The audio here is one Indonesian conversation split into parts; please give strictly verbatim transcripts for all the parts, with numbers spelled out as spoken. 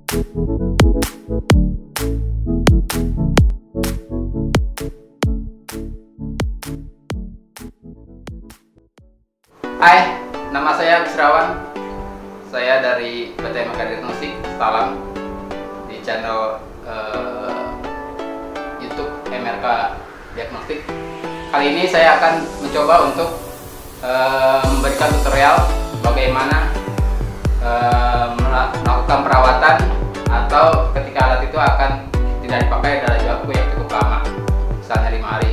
Hai, nama saya Wisrawan. Saya dari P T Diagnostics, salam di channel uh, YouTube M R K Diagnostics. Kali ini saya akan mencoba untuk uh, memberikan tutorial bagaimana uh, melakukan perawatan atau ketika alat itu akan tidak dipakai dalam waktu yang cukup lama, misalnya lima hari.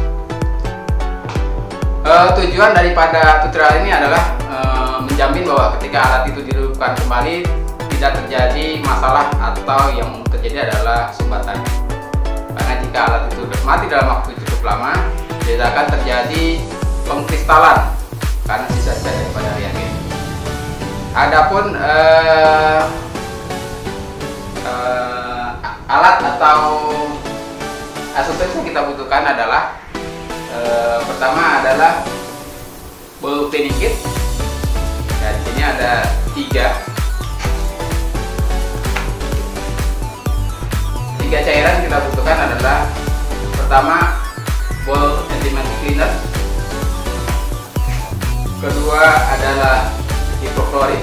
Uh, tujuan daripada tutorial ini adalah uh, menjamin bahwa ketika alat itu dihidupkan kembali tidak terjadi masalah atau yang terjadi adalah sumbatan. Karena jika alat itu mati dalam waktu cukup lama, tidak akan terjadi pengkristalan karena sisa-sisa daripada reagen. Adapun uh, uh, alat atau aksesoris yang kita butuhkan adalah Uh, pertama adalah ball cleaning kit. Dan di sini ada tiga tiga cairan yang kita butuhkan adalah pertama ball element cleaner, kedua adalah hipoklorit,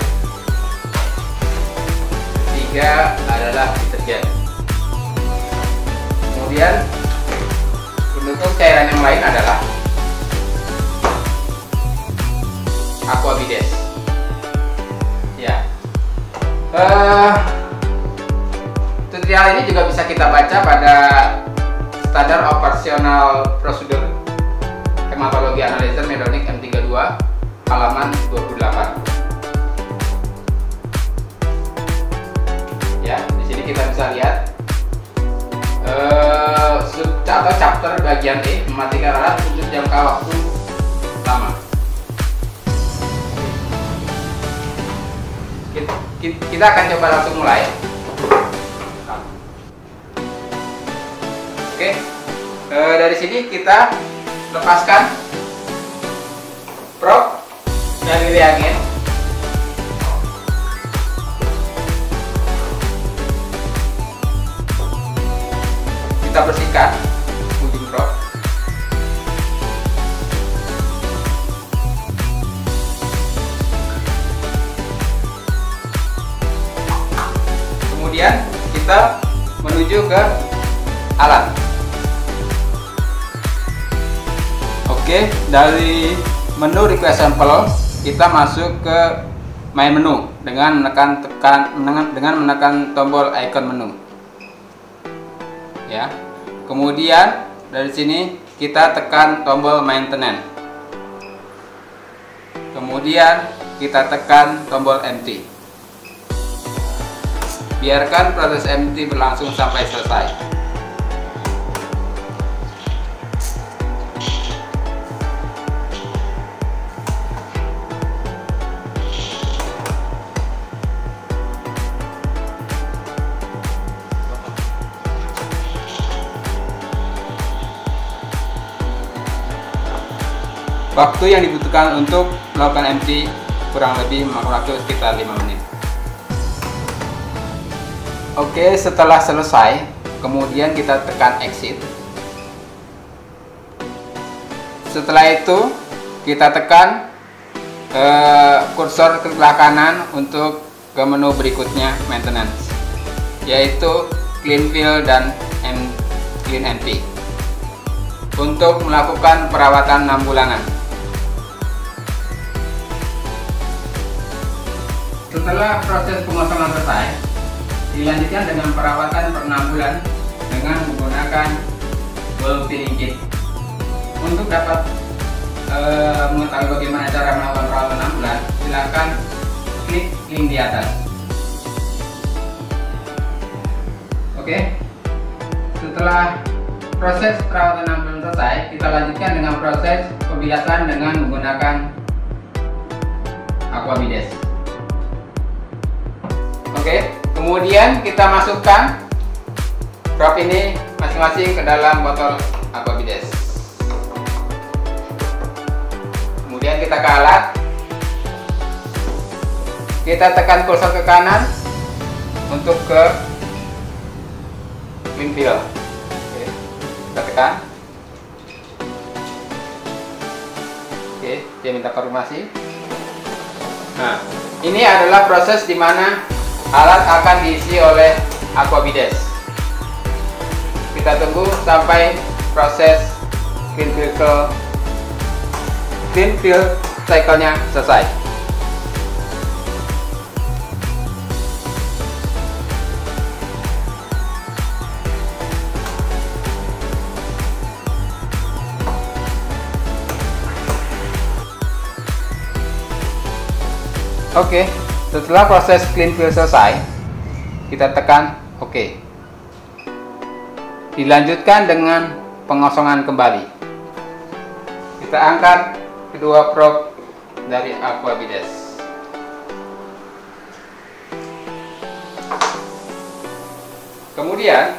ketiga adalah deterjen. Kemudian untuk cairan yang lain adalah aqua bides. Ya, uh, tutorial ini juga bisa kita baca pada standar operasional prosedur hematologi analyzer Medonic M tiga puluh dua halaman dua puluh delapan. Ya, di sini kita bisa lihat Uh, atau chapter bagian E, mematikan alat untuk jangka waktu lama. Kita, kita akan coba langsung mulai. Oke, uh, dari sini kita lepaskan prop dari reagen. Kita bersihkan ujung prop. Kemudian kita menuju ke alat. Oke, dari menu request sample kita masuk ke main menu dengan menekan tekan dengan menekan tombol icon menu. Ya. Kemudian dari sini kita tekan tombol maintenance. Kemudian kita tekan tombol empty. Biarkan proses empty berlangsung sampai selesai. Waktu yang dibutuhkan untuk melakukan empty kurang lebih memakan waktu sekitar lima menit. Oke, setelah selesai, kemudian kita tekan exit. Setelah itu, kita tekan eh, kursor ke sebelah kanan untuk ke menu berikutnya, maintenance, yaitu clean fill dan clean empty untuk melakukan perawatan enam bulanan. Setelah proses pengosongan selesai, dilanjutkan dengan perawatan per enam bulan dengan menggunakan ball cleaning kit. Untuk dapat e, mengetahui bagaimana cara melakukan perawatan enam bulan, silakan klik link di atas. Oke, setelah proses perawatan enam bulan selesai, kita lanjutkan dengan proses pembilasan dengan menggunakan aqua bides. Oke, kemudian kita masukkan prop ini masing-masing ke dalam botol aqua bides. Kemudian kita ke alat, kita tekan kursor ke kanan untuk ke clean fill. Oke, kita tekan. Oke, dia minta konfirmasi. Nah, ini adalah proses di mana alat akan diisi oleh aquabides. Kita tunggu sampai proses clean fill clean fill cycle-nya selesai. Oke, setelah proses clean fill selesai, kita tekan OK. Dilanjutkan dengan pengosongan kembali. Kita angkat kedua probe dari aquabides. Kemudian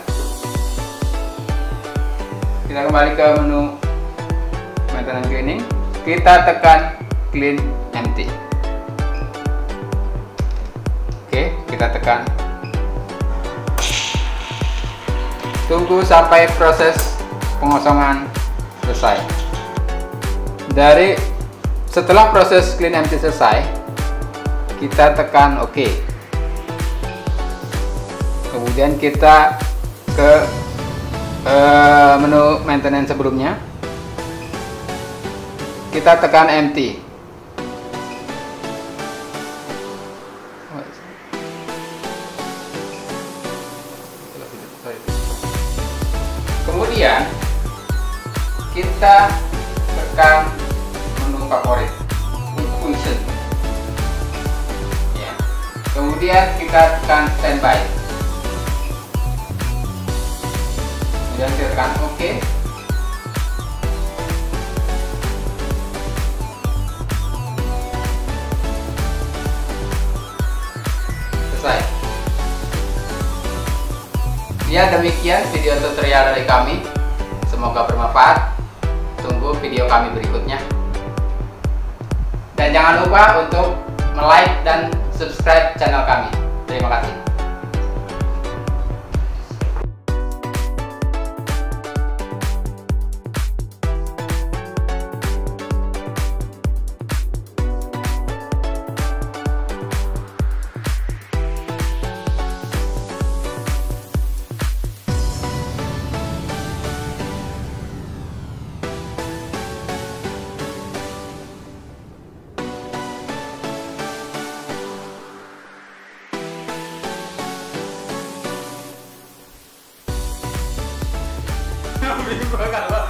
kita kembali ke menu maintenance cleaning. Kita tekan clean empty. Oke, kita tekan. Tunggu sampai proses pengosongan selesai. Dari setelah proses clean empty selesai, kita tekan OK. Kemudian kita ke uh, menu maintenance sebelumnya. Kita tekan empty. Kemudian kita tekan menu favorit, function. Ya. Kemudian kita tekan standby. Kemudian kita tekan OK. Selesai. Ya, demikian video tutorial dari kami. Semoga bermanfaat. Tunggu video kami berikutnya. Dan jangan lupa untuk like dan subscribe channel kami. Terima kasih. Bingung kalau